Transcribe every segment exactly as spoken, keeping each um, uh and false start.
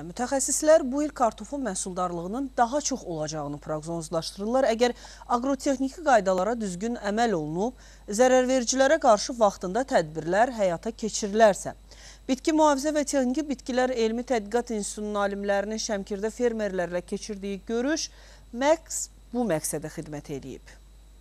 Mütəxəssislər bu il kartofun məhsuldarlığının daha çox olacağını proqnozlaşdırırlar. Əgər agrotexniki qaydalara düzgün əməl olunub, zərərvericilərə qarşı vaxtında tədbirlər həyata keçirilərsə, Bitki Mühafizə və Texniki Bitkilər Elmi Tədqiqat İnstitutunun alimlərinin Şəmkirdə fermerlərlə keçirdiyi görüş məhz bu məqsədə xidmət edib.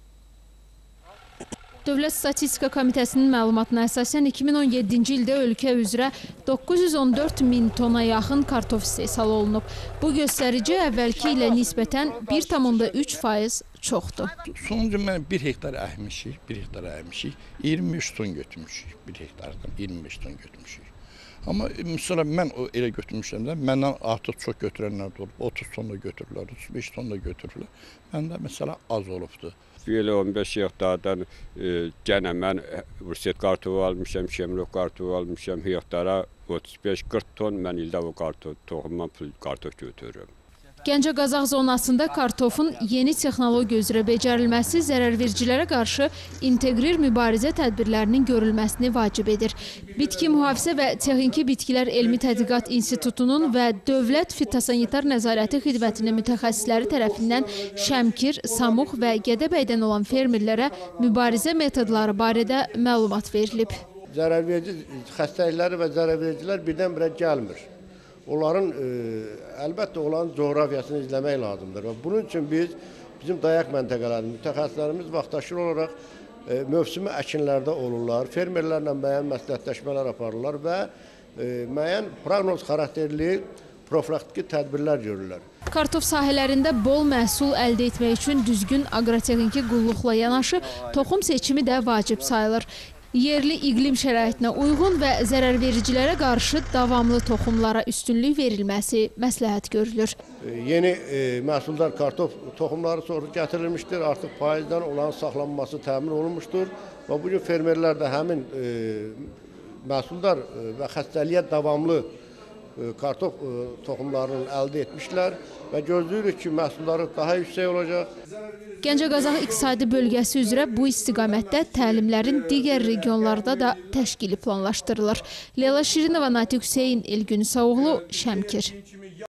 Dövlət Statistika Komitəsinin məlumatına əsasən iki min on yeddinci ildə ölkə üzrə doqquz yüz on dörd min tona yaxın kartof istehsal olunub. Bu göstərici əvvəlki ilə nisbətən bir tam onda üç faiz çoxdur. Sonuncu mən bir hektar əhmişik, bir hektar əhmişik, iyirmi üç ton götürmüşük, bir hektardan iyirmi beş ton götürmüşük. Amma mesela mən o elə götürmüşəm də, məndən artıq çox götürənlər də olub, otuz ton da götürürlər, otuz beş ton da götürürlər. Məndə mesela az olubdur. Belə on beş hektardan e, gənə mən ruset kartofu almışam, şemrok kartofu almışam, hektara otuz beş qırx ton mən ildə o kartof, toxumdan kartof götürürüm. Gəncə Qazaq zonasında kartofun yeni texnologiya üzrə becərilməsi zərərvericilərə qarşı integrir mübarizə tədbirlərinin görülməsini vacib edir. Bitki Mühafizə və Texniki Bitkilər Elmi Tədqiqat İnstitutunun və Dövlət Fitosanitar Nəzarəti Xidmətinin mütəxəssisləri tərəfindən Şəmkir, Samux və Gədəbəydən olan fermerlərə mübarizə metodları barədə məlumat verilib. Zərərverici xəstəlikləri və zərərvericilər birdən-birə gəlmir. Onların e, əlbəttə olan coğrafiyasını izləmək lazımdır. Və bunun üçün biz, bizim dayaq məntəqələrimiz, mütəxəssislərimiz vaxtaşırı olaraq e, mövsümi əkinlərdə olurlar, fermerlərlə müəyyən məsləhətləşmələr aparırlar və e, müəyyən proqnoz xarakterli profilaktiki tədbirlər görürlər. Kartof sahələrində bol məhsul əldə etmək üçün düzgün agrotexniki qulluqla yanaşı toxum seçimi də vacib sayılır. Yerli iqlim şəraitinə uyğun və zərərvericilərə qarşı davamlı toxumlara üstünlük verilməsi məsləhət görülür. Yeni e, məhsuldar kartof toxumları sorğu gətirilmişdir. Artıq faizdən olan saxlanması təmin olunmuşdur. Və bugün fermerlər də həmin e, məhsuldar və xəstəliyə davamlı e, kartof e, toxumlarını əldə etmişlər və gözləyirik ki, məhsulları daha yüksək olacaq. Gəncə Qazaq iqtisadi bölgəsi üzrə bu istiqamətdə təlimlərin digər regionlarda da təşkili planlaşdırılır. Leyla Şirinova, Natiq Hüseyin, Elgün Sağoğlu, Şəmkir.